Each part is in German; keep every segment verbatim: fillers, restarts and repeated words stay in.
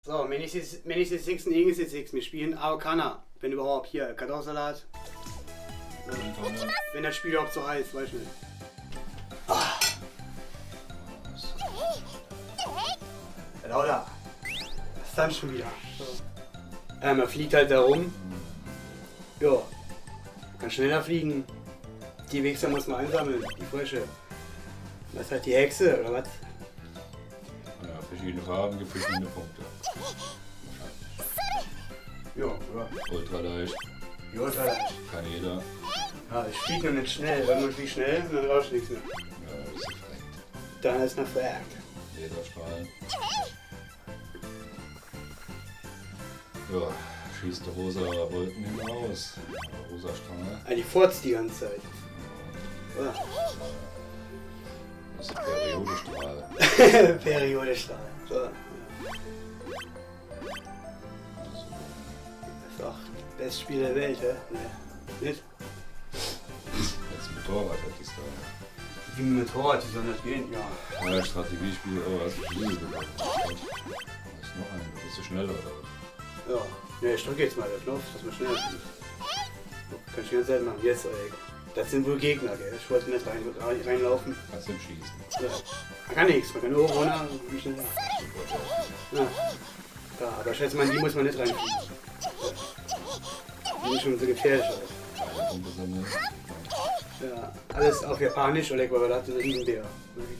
So, wenn ich jetzt, wenn ich jetzt sechs und Ingen jetzt sechs, wir spielen Arcana. Wenn überhaupt, hier, Kartoffelsalat. Ja. Wenn das Spiel überhaupt so heißt, weiß ich nicht. Ah. Lauter. Was ist dann schon wieder? So. Ja, man fliegt halt da rum. Ja. Kann schneller fliegen. Die Wichser muss man einsammeln, die Frösche. Das ist halt die Hexe, oder was? Ja, verschiedene Farben gibt verschiedene Punkte. Ja, ja. Ultra leicht. Ja, ultra leicht. Kann jeder. Ja, ich fliege noch nicht schnell. Wenn man fliegt schnell, dann rauscht nichts mehr. Ja, das ist verreckt. Dann ist noch verreckt. Laserstrahlen. Ja, schießt der rosa Wolken hinaus. Rosa Strahl. Ah, die furzt die ganze Zeit. Ja. Das ist Periodestrahl. Periodestrahl. So. Ja. Das ist auch das beste Spiel der Welt, hä? Ne? Nicht? Jetzt Motorrad hat das da. Wie mit Motorrad, wie soll das gehen? Ja. Ja, Strategiespiel, oh, hast du viel bekommen. Was ist noch ein? Bist du schneller oder? Ja. Ne, ich drücke jetzt mal den Knopf, dass man schneller fliegt. Kann ich die ganze Zeit machen. Jetzt, ey. Das sind wohl Gegner, gell? Ich wollte nicht rein, rein, reinlaufen. Kannst du im Schießen. Ja. Man kann nichts, man kann nur runter und wie schneller. Ja. Ja, aber ich schätze mal, die muss man nicht reinfliegen. Ja. Die ist schon so gefährlich, Alter. Ja, alles auf Japanisch, Oleg, weil wir da hatten einen Bär.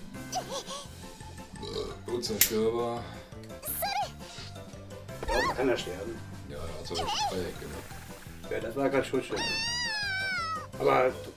Unzerstörbar. Ja, man kann da sterben. Ja, also Dreieck, genau. Ja, das war gerade schon schön. Aber